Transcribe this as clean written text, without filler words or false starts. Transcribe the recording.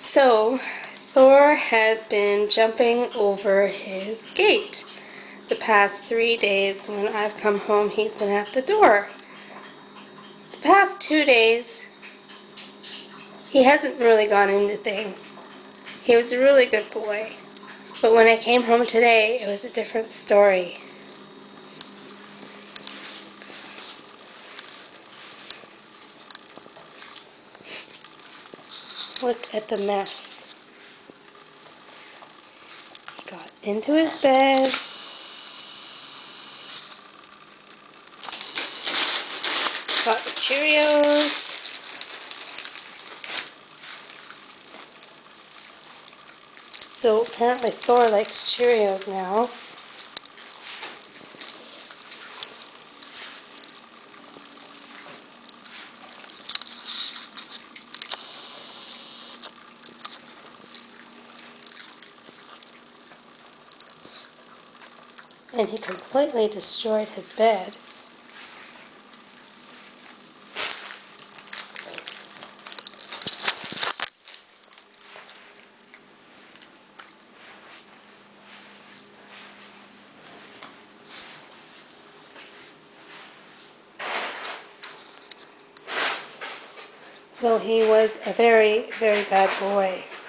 So, Thor has been jumping over his gate. The past 3 days when I've come home, he's been at the door. The past 2 days, he hasn't really gone into things. He was a really good boy. But when I came home today, it was a different story. Look at the mess. He got into his bed. Got the Cheerios. So apparently Thor likes Cheerios now. And he completely destroyed his bed. So he was a very, very bad boy.